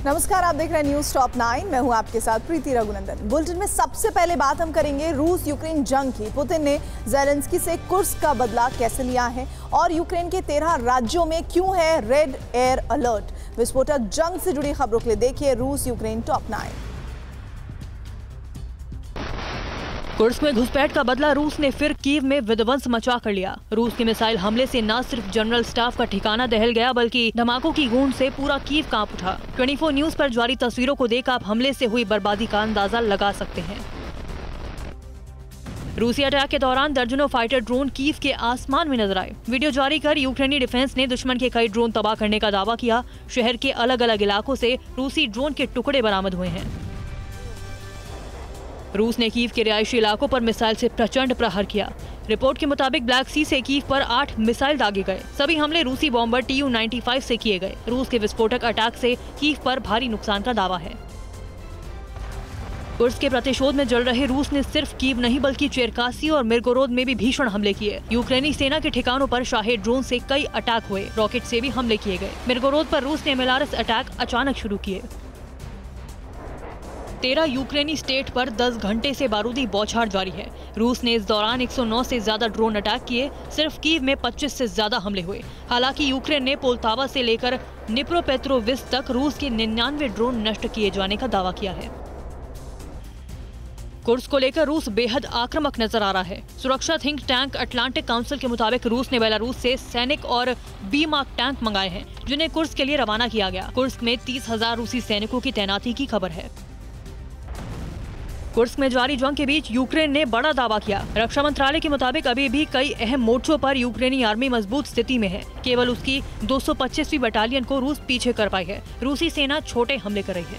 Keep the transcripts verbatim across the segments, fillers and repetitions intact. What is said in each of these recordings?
नमस्कार, आप देख रहे हैं न्यूज टॉप नाइन। मैं हूं आपके साथ प्रीति रघुनंदन। बुलेटिन में सबसे पहले बात हम करेंगे रूस यूक्रेन जंग की। पुतिन ने ज़ेलेंस्की से कुर्स्क का बदला कैसे लिया है और यूक्रेन के तेरह राज्यों में क्यों है रेड एयर अलर्ट। विस्फोटक जंग से जुड़ी खबरों के लिए देखिए रूस यूक्रेन टॉप नाइन। कुर्स्क में घुसपैठ का बदला रूस ने फिर कीव में विध्वंस मचा कर लिया। रूस के मिसाइल हमले से न सिर्फ जनरल स्टाफ का ठिकाना दहल गया बल्कि धमाकों की गूंज से पूरा कीव कांप उठा। चौबीस न्यूज पर जारी तस्वीरों को देख आप हमले से हुई बर्बादी का अंदाजा लगा सकते हैं। रूसी अटैक के दौरान दर्जनों फाइटर ड्रोन कीव के आसमान में नजर आए। वीडियो जारी कर यूक्रेनी डिफेंस ने दुश्मन के कई ड्रोन तबाह करने का दावा किया। शहर के अलग अलग इलाकों से रूसी ड्रोन के टुकड़े बरामद हुए हैं। रूस ने कीव के रिहायशी इलाकों पर मिसाइल से प्रचंड प्रहार किया। रिपोर्ट के मुताबिक ब्लैक सी से कीव पर आठ मिसाइल दागे गए। सभी हमले रूसी bomber T U ninety five से किए गए। रूस के विस्फोटक अटैक से कीव पर भारी नुकसान का दावा है। कुर्स्क के प्रतिशोध में जल रहे रूस ने सिर्फ कीव नहीं बल्कि चेरकासी और मिर्गोरोद में भी भीषण हमले किए। यूक्रेनी सेना के ठिकानों पर शाहे ड्रोन से कई अटैक हुए। रॉकेट से भी हमले किए गए। मिर्गोरोद पर रूस ने मिलारस अटैक अचानक शुरू किए। तेरह यूक्रेनी स्टेट पर दस घंटे से बारूदी बौछार जारी है। रूस ने इस दौरान एक सौ नौ से ज्यादा ड्रोन अटैक किए। सिर्फ कीव में पच्चीस से ज्यादा हमले हुए। हालांकि यूक्रेन ने पोल्तावा से लेकर निप्रोपेट्रोविस्क तक रूस के निन्यानवे ड्रोन नष्ट किए जाने का दावा किया है। कुर्स्क को लेकर रूस बेहद आक्रामक नजर आ रहा है। सुरक्षा थिंक टैंक अटलांटिक काउंसिल के मुताबिक रूस ने बेलारूस से सैनिक और बी मार्क टैंक मंगाए हैं, जिन्हें कुर्स्क के लिए रवाना किया गया। कुर्स्क में तीस हजार रूसी सैनिकों की तैनाती की खबर है। कुर्स्क में जारी जंग के बीच यूक्रेन ने बड़ा दावा किया। रक्षा मंत्रालय के मुताबिक अभी भी कई अहम मोर्चों पर यूक्रेनी आर्मी मजबूत स्थिति में है। केवल उसकी दो सौ पच्चीसवीं बटालियन को रूस पीछे कर पाई है। रूसी सेना छोटे हमले कर रही है।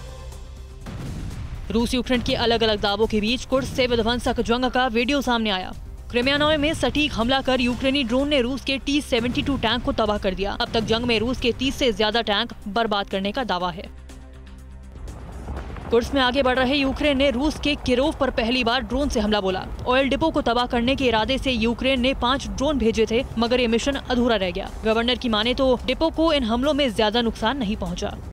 रूस यूक्रेन के अलग अलग दावों के बीच कुर्स्क से विध्वंसक जंग का वीडियो सामने आया। क्रिमियानॉय में सटीक हमला कर यूक्रेनी ड्रोन ने रूस के टी सेवेंटी टू टैंक को तबाह कर दिया। अब तक जंग में रूस के तीस से ज्यादा टैंक बर्बाद करने का दावा है। कुर्स्क में आगे बढ़ रहे यूक्रेन ने रूस के किरोव पर पहली बार ड्रोन से हमला बोला। ऑयल डिपो को तबाह करने के इरादे से यूक्रेन ने पांच ड्रोन भेजे थे, मगर ये मिशन अधूरा रह गया। गवर्नर की माने तो डिपो को इन हमलों में ज्यादा नुकसान नहीं पहुंचा।